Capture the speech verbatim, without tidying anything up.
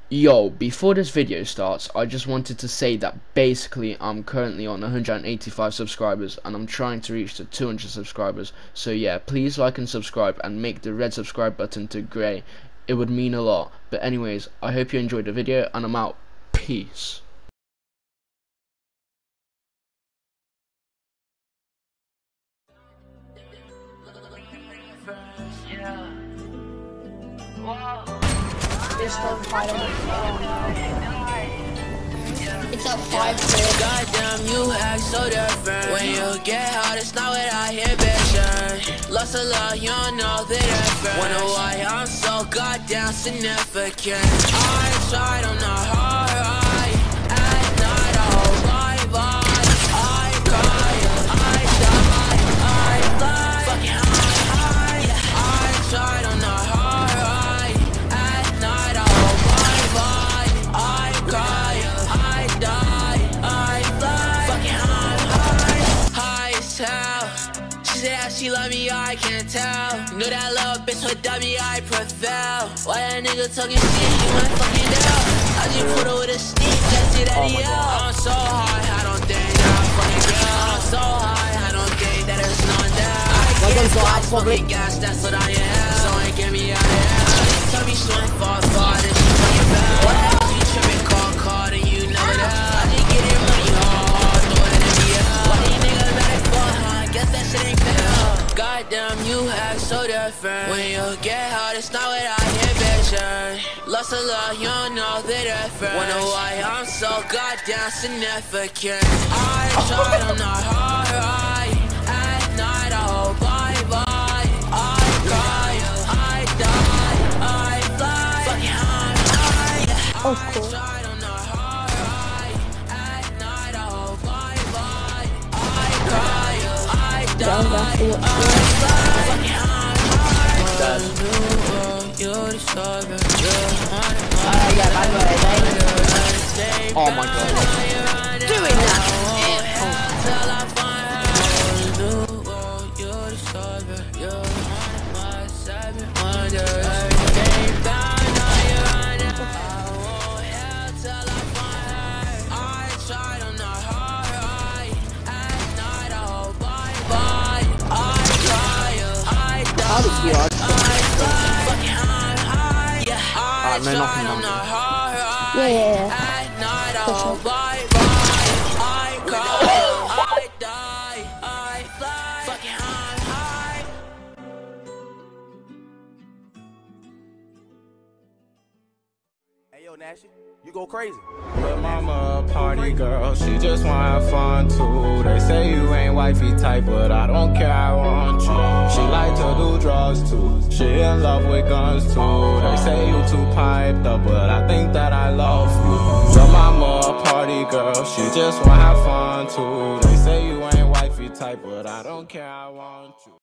Yo, before this video starts, I just wanted to say that basically I'm currently on one hundred eighty-five subscribers and I'm trying to reach to two hundred subscribers. So yeah, please like and subscribe and make the red subscribe button to grey. It would mean a lot. But anyways, I hope you enjoyed the video and I'm out. Peace. It's still five. It's up five. Goddamn, you act so different. When you get hot, it's not what I hear, bitch. Lost a lot, you don't know the difference. Wonder why I'm so goddamn significant. I tried on the hard ride. At night, I hold my vibe. I cry, I die, I fly. Fucking high, high. I tried on the hard ride. At night, I hold my vibe. I cry, I die, I fly. Fucking high, high. High as hell. She said that she love me, I can't tell. Knew that little bitch would dummy, I prevail. Why that nigga talking shit, you ain't fucking down. I just put her with a sneak, that's it at the L. I'm so high, I don't think that I'm fucking girl. I'm so high, I don't think that it's none down. I get fly, smoking gas, that's what I am. So ain't get me out of here. Tell me she ain't far, far, that she fucking bad. What the hell you tripping, call, call, and you know that. I just get it money hard, hard, throw it in the air. What these niggas ready for, huh? Guess that shit ain't fair. Goddamn, you act so different. When you get hot, it's not what I hear, bitch. Lost a lot, you don't know the difference. Wonder why I'm so goddamn significant. I tried on the hard ride. At night, I hold my vibe. I cry, I die, I fly. Fucking high, high. Oh, cool. I tried on the hard ride. At night, I hold my vibe. I cry, I die, I fly. Fucking high, high. You're the strawberry. Uh, yeah, by the way, Oh my god. doing that. How did you like Uh, no, nothing, nothing. Yeah, yeah, yeah. Hey yo, Nashy, you go crazy. But mama a party girl, she just wanna have fun too. They say you ain't wifey type, but I don't care, I want you. She like to do drugs too, she in love with guns too. They say you too piped up, but I think that I love you. But mama a party girl, she just wanna have fun too. They say you ain't wifey type, but I don't care, I want you.